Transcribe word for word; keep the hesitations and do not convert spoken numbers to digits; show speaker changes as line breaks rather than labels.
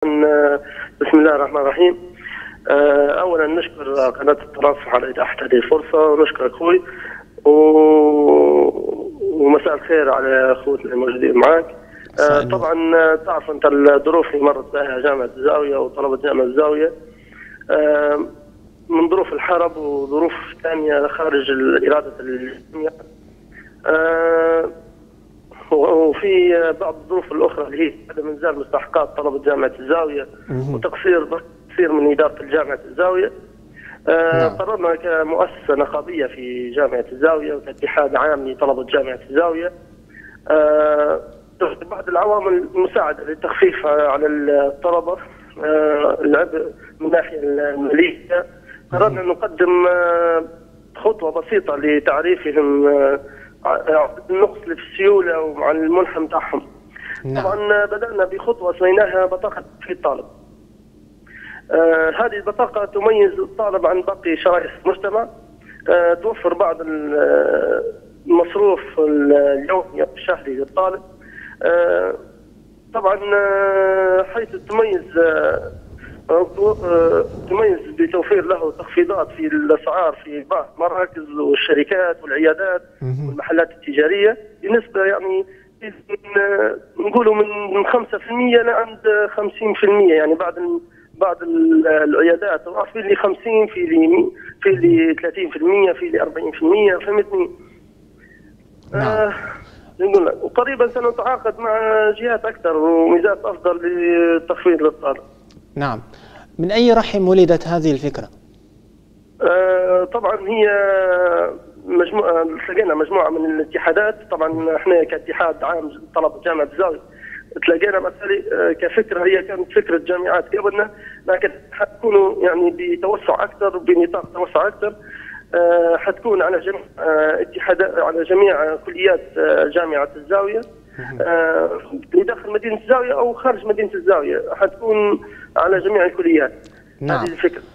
بسم الله الرحمن الرحيم. اولا نشكر قناه الترافع على اتاحه هذه الفرصه، ونشكر اخوي و... ومساء الخير على اخوتنا الموجودين معك. طبعا تعرف انت الظروف اللي مرت بها جامعه الزاويه وطلبه جامعه الزاويه من ظروف الحرب وظروف ثانيه خارج اراده الجميع، وفي بعض الظروف الاخرى اللي هي عدم انزال مستحقات طلبه جامعه الزاويه وتقصير تقصير من اداره جامعه الزاويه. آه قررنا كمؤسسه نقابيه في جامعه الزاويه وكاتحاد عام لطلبه جامعه الزاويه آه بعض العوامل المساعده للتخفيف على الطلبه آه العبء من الناحيه الماليه. قررنا ان نقدم آه خطوه بسيطه لتعريفهم آه النقص اللي في السيوله ومع المنحى بتاعهم. نعم. طبعا بدانا بخطوه سميناها بطاقه في الطالب. آه هذه البطاقه تميز الطالب عن باقي شرائح المجتمع، آه توفر بعض المصروف اليومي او الشهري للطالب. آه طبعا آه حيث تميز آه تميز بتوفير له تخفيضات في الاسعار في بعض المراكز والشركات والعيادات والمحلات التجاريه بنسبه يعني نقولوا من خمسة بالمئة لعند خمسين بالمئة، يعني بعض بعض العيادات في اللي خمسين، في اللي في اللي ثلاثين بالمئة، في اللي أربعين بالمئة، فهمتني؟
نعم.
آه نقول لك وقريبا سنتعاقد مع جهات اكثر وميزات افضل للتخفيض للطالب.
نعم. من أي رحم ولدت هذه الفكرة؟
آه طبعا هي مجموعة تلاقينا مجموعة من الاتحادات. طبعا احنا كاتحاد عام طلبة جامعة الزاوية تلاقينا مثلا كفكرة هي كانت فكرة جامعات قبلنا، لكن حتكونوا يعني بتوسع أكثر بنطاق توسع أكثر. آه حتكون على جميع آه اتحادات على جميع كليات آه جامعة الزاوية آه داخل مدينة الزاوية أو خارج مدينة الزاوية، حتكون على جميع الكليات.
نعم.
هذه الفكرة.